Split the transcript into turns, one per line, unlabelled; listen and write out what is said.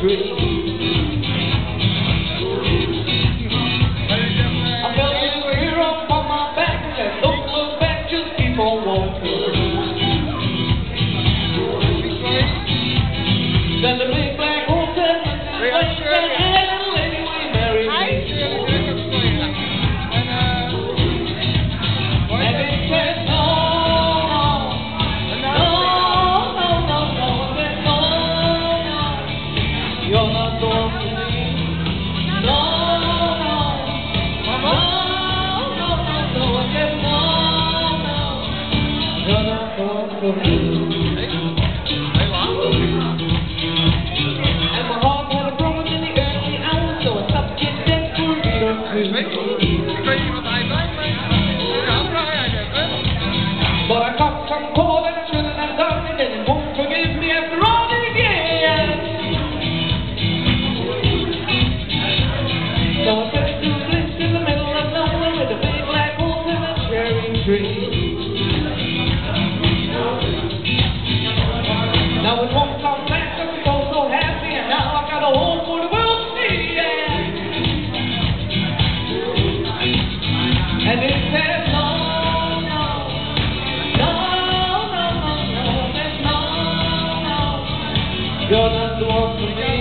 tree. I felt a little hero on my back, and don't look back, just keep on walking. Then the big black horse said, "Wait, said, hey, little lady, will you marry me?" And it said, no, no, no, no, no. I said, no, no, you're not the one for me. No, no, no, no, no, no. I said, no, no, you're not the one for me. But I got some call and I shouldn't have done it, and it won't forgive me after all it again. So I set to bliss in the middle of nowhere with a big black horse and a cherry tree. Now it won't come back, so I'm so happy, and now I got a home for the world to see, yeah. And it says no, no, no, no, no, no, it says no, no, you're not the one for me.